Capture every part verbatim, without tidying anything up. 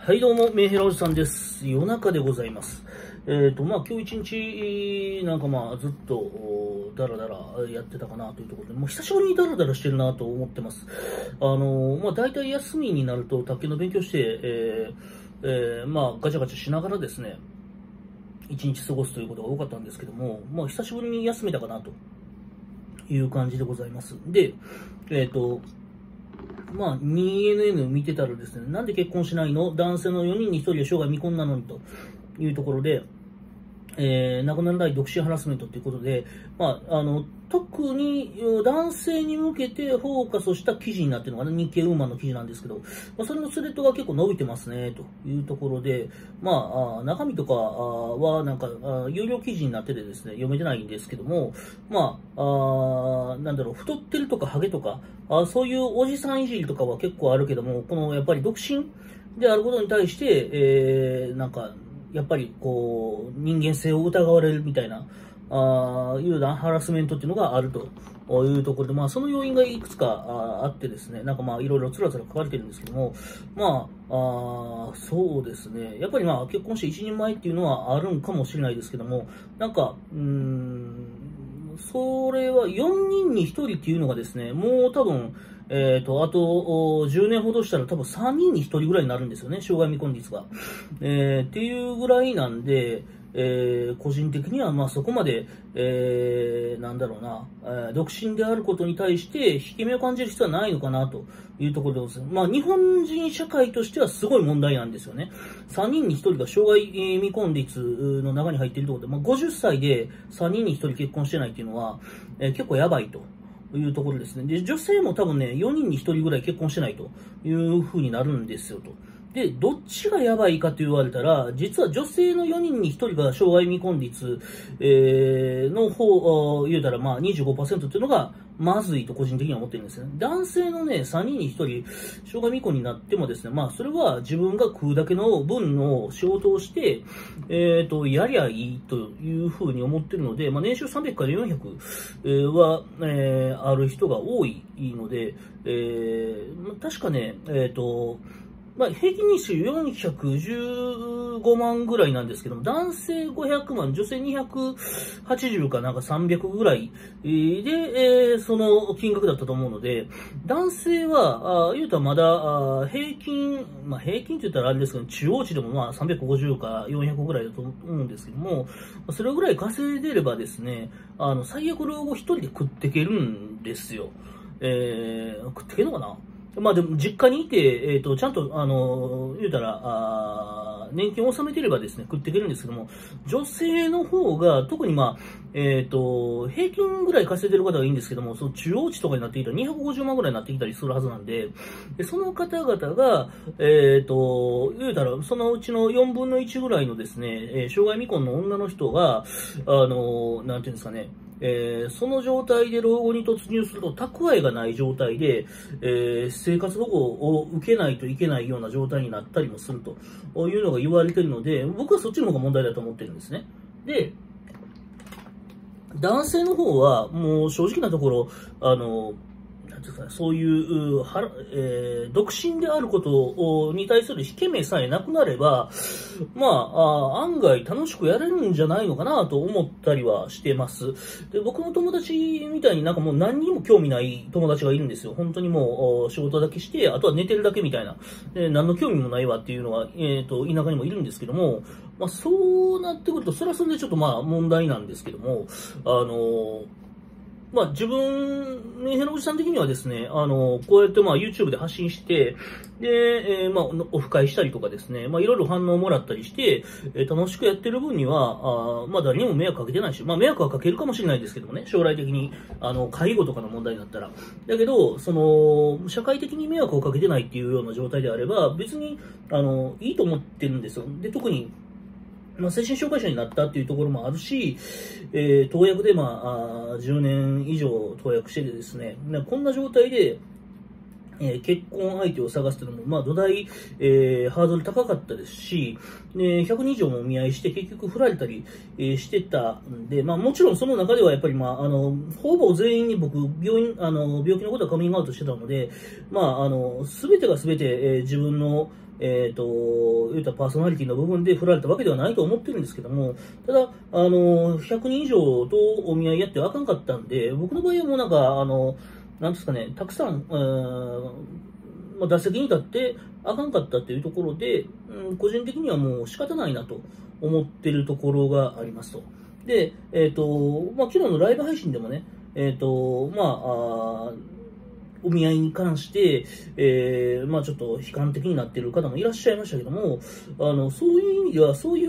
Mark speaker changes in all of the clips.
Speaker 1: はいどうも、メンヘラおじさんです。夜中でございます。えっ、ー、と、まあ今日一日、なんかまあずっと、だらだらやってたかなというところで、もう久しぶりにダラダラしてるなと思ってます。あのー、まあ大体休みになると卓球の勉強して、えーえー、まあガチャガチャしながらですね、一日過ごすということが多かったんですけども、まあ久しぶりに休めたかなという感じでございます。で、えっ、ー、と、まあ、にエヌエヌ 見てたらですね、なんで結婚しないの？男性のよにんにひとりは生涯未婚なのにというところで、えー、亡くならない独身ハラスメントということで、まあ、あの、特に男性に向けてフォーカスした記事になっているのがね、日経ウーマンの記事なんですけど、まあ、それのスレッドが結構伸びてますね、というところで、まあ、中身とかはなんか、有料記事になっててですね、読めてないんですけども、まあ、あなんだろう、太ってるとかハゲとか、あそういうおじさんいじりとかは結構あるけども、このやっぱり独身であることに対して、えー、なんか、やっぱりこう、人間性を疑われるみたいな、ああいうなハラスメントっていうのがあるというところで、まあその要因がいくつか あ, あってですね、なんかまあいろいろつらつら書かれてるんですけども、まあ、あそうですね、やっぱりまあ結婚して一人前っていうのはあるんかもしれないですけども、なんか、うーん、それはよにんにひとりっていうのがですね、もう多分、えっと、あとじゅうねんほどしたら多分さんにんにひとりぐらいになるんですよね、生涯未婚率が。えー、っていうぐらいなんで、えー、個人的にはまあそこまで、えー、なんだろうな、えー、独身であることに対して引け目を感じる必要はないのかなというところでございます。まあ日本人社会としてはすごい問題なんですよね。さんにんにひとりが生涯未婚率の中に入っているところで、まあ、ごじゅっさいでさんにんにひとり結婚してないっていうのは、えー、結構やばいと。いうところですね。で、女性も多分ね、よにんにひとりぐらい結婚してないという風になるんですよと。で、どっちがやばいかと言われたら、実は女性のよにんにひとりが生涯未婚率、えー、の方、言うたらまあ にじゅうごパーセント っていうのがまずいと個人的には思ってるんですね。男性のね、さんにんにひとり生涯未婚になってもですね、まあそれは自分が食うだけの分の仕事をして、えっと、やりゃいいという風に思ってるので、まあ年収さんびゃくからよんひゃくは、えー、ある人が多いので、えー、確かね、えっと、まあ、平均日数よんひゃくじゅうごまんぐらいなんですけども、男性ごひゃくまん、女性にひゃくはちじゅうかなんかさんびゃくぐらいで、えー、その金額だったと思うので、男性は、あ言うたらまだあ平均、まあ、平均って言ったらあれですけど、中央値でもまあさんびゃくごじゅうかよんひゃくぐらいだと思うんですけども、それぐらい稼いでればですね、あの、最悪老後一人で食っていけるんですよ。えー、食っていけるのかな？まあでも、実家にいて、えっと、ちゃんと、あの、言うたら、あ年金を納めていればですね、食っていけるんですけども、女性の方が、特にまあ、えっと、平均ぐらい稼いでる方がいいんですけども、その中央値とかになってきたらにひゃくごじゅうまんぐらいになってきたりするはずなんで、でその方々が、えっと、言うたら、そのうちのよんぶんのいちぐらいのですね、えー、生涯未婚の女の人が、あの、なんていうんですかね、えー、その状態で老後に突入すると蓄えがない状態で、えー、生活保護を受けないといけないような状態になったりもするというのが言われているので、僕はそっちの方が問題だと思ってるんですね。で、男性の方はもう正直なところ、あの、なんていうか、そういう、はえー、独身であることに対する引け目さえなくなれば、まあ、あ案外楽しくやれるんじゃないのかなと思ったりはしてます。で、僕の友達みたいになんかもう何にも興味ない友達がいるんですよ。本当にもう仕事だけして、あとは寝てるだけみたいな。で何の興味もないわっていうのが、えっと、田舎にもいるんですけども、まあ、そうなってくると、それはそれでちょっとまあ問題なんですけども、あの、まあ自分、メンヘラおじさん的にはですね、あの、こうやってまあ YouTube で発信して、で、えー、まあオフ会したりとかですね、まあいろいろ反応をもらったりして、えー、楽しくやってる分には、あまあ誰にも迷惑かけてないし、まあ迷惑はかけるかもしれないですけどもね、将来的に、あの、介護とかの問題になったら。だけど、その、社会的に迷惑をかけてないっていうような状態であれば、別に、あの、いいと思ってるんですよ。で、特に、まあ、精神障害者になったっていうところもあるし、えー、投薬でまあ、じゅうねん以上投薬しててですね、こんな状態で、えー、結婚相手を探すというのも、まあ、土台、えー、ハードル高かったですし、で、ひゃくにん以上もお見合いして、結局振られたり、えー、してたんで、まあ、もちろんその中ではやっぱり、まあ、あの、ほぼ全員に僕、病院、あの、病気のことはカミングアウトしてたので、まあ、あの、すべてがすべて、えー、自分の、 えっと、言うたらパーソナリティの部分で振られたわけではないと思ってるんですけども、ただ、あの、ひゃくにん以上とお見合いやってあかんかったんで、僕の場合はもうなんか、あの、なんですかね、たくさん、えーまあ、打席に立ってあかんかったというところで、うん、個人的にはもう仕方ないなと思ってるところがありますと。で、えっと、まあ、昨日のライブ配信でもね、えっと、まあ、あお見合いに関して、えー、まあちょっと悲観的になっている方もいらっしゃいましたけども、あの、そういう意味では、そういう、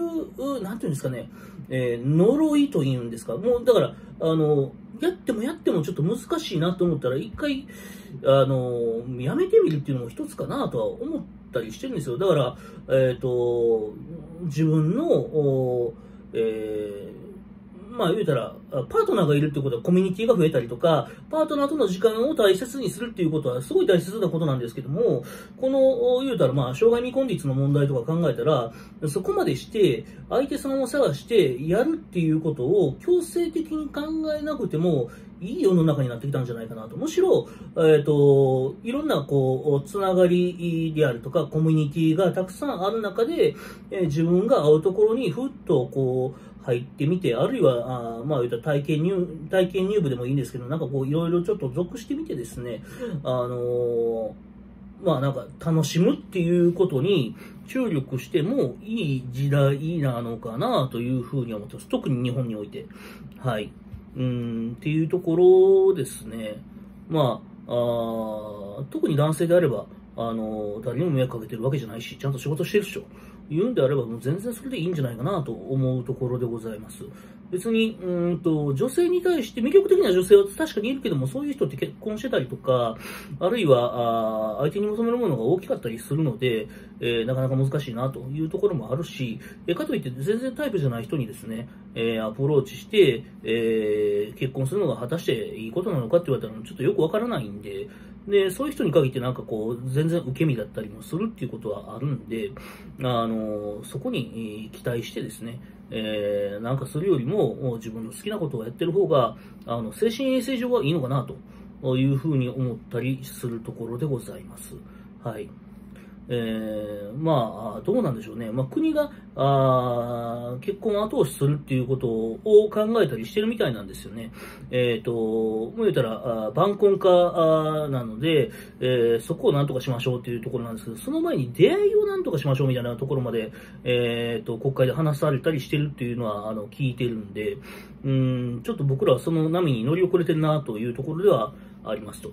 Speaker 1: なんていうんですかね、えー、呪いというんですか、もう、だから、あの、やってもやってもちょっと難しいなと思ったら、一回、あの、やめてみるっていうのも一つかなとは思ったりしてるんですよ。だから、えっと、自分の、おえーまあ言うたら、パートナーがいるってことはコミュニティが増えたりとか、パートナーとの時間を大切にするっていうことはすごい大切なことなんですけども、この言うたらまあ障害未婚率の問題とか考えたら、そこまでして相手さんを探してやるっていうことを強制的に考えなくてもいい世の中になってきたんじゃないかなと。むしろ、えっと、いろんなこう、つながりであるとか、コミュニティがたくさんある中で、え自分が会うところにふっとこう、入ってみて、あるいは、あまあ、言うたら体験入、体験入部でもいいんですけど、なんかこう、いろいろちょっと属してみてですね、あのー、まあなんか楽しむっていうことに注力してもいい時代なのかなというふうに思ってます。特に日本において。はい。うん、っていうところですね。まあ、あ特に男性であれば、あの、誰にも迷惑かけてるわけじゃないし、ちゃんと仕事してるでしょ。言うんであれば、もう全然それでいいんじゃないかなと思うところでございます。別に、うんと、女性に対して魅力的な女性は確かにいるけども、そういう人って結婚してたりとか、あるいは、あ相手に求めるものが大きかったりするので、えー、なかなか難しいなというところもあるし、えー、かといって全然タイプじゃない人にですね、えー、アプローチして、えー、結婚するのが果たしていいことなのかって言われたらちょっとよくわからないんで、で、そういう人に限ってなんかこう、全然受け身だったりもするっていうことはあるんで、あの、そこに期待してですね、えー、なんかするよりも自分の好きなことをやってる方が、あの、精神衛生上はいいのかなというふうに思ったりするところでございます。はい。えー、まあ、どうなんでしょうね。まあ、国が、あ結婚を後押しするっていうことを考えたりしてるみたいなんですよね。えっ、ー、と、もう言ったら、晩婚化なので、えー、そこをなんとかしましょうっていうところなんですけど、その前に出会いをなんとかしましょうみたいなところまで、えっ、ー、と、国会で話されたりしてるっていうのは、あの、聞いてるんで、うん、ちょっと僕らはその波に乗り遅れてるなというところではありますと。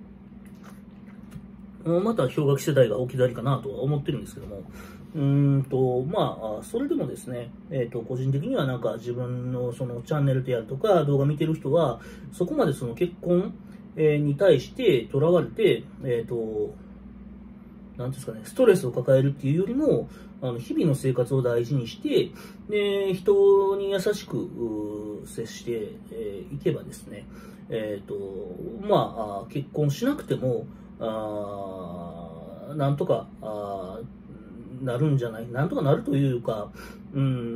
Speaker 1: また氷河期世代が置き去りかなとは思ってるんですけども、うーんと、まあ、それでもですね、えっと、個人的にはなんか自分のそのチャンネルであるとか動画見てる人は、そこまでその結婚に対してとらわれて、えっと、なんですかね、ストレスを抱えるっていうよりも、あの日々の生活を大事にして、で、人に優しく接してい、えー、けばですね、えっと、まあ、結婚しなくても、あなんとかあなるんじゃない、なんとかなるというか、うん、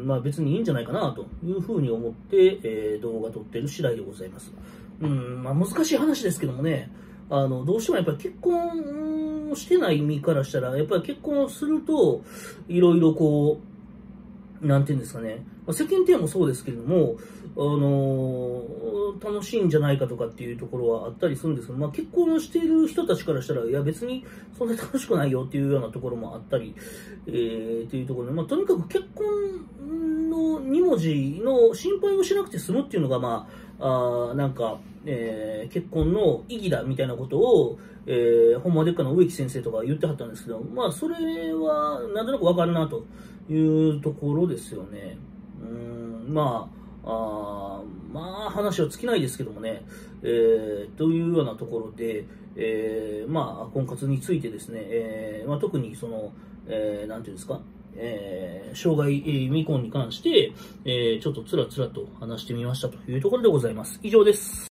Speaker 1: まあ別にいいんじゃないかなというふうに思って、えー、動画撮ってる次第でございます。うん、まあ難しい話ですけどもね、あの、どうしてもやっぱり結婚してない身からしたら、やっぱり結婚すると、いろいろこう、なんていうんですかね、世間体もそうですけれども、あのー、楽しいんじゃないかとかっていうところはあったりするんですけど、まあ、結婚している人たちからしたら、いや別にそんなに楽しくないよっていうようなところもあったり、えー、っていうところで、まあ、とにかく結婚のに文字の心配をしなくて済むっていうのが、まあ、あなんか、えー、結婚の意義だみたいなことを、えー、ほんまでっかの植木先生とか言ってはったんですけど、まあ、それはなんとなくわかるなというところですよね。うん、まあ、あまあ話は尽きないですけどもね、えー、というようなところで、えー、まあ婚活についてですね、えーまあ、特にその、えー、なんていうんですか、えー、障害未婚に関して、えー、ちょっとつらつらと話してみましたというところでございます。以上です。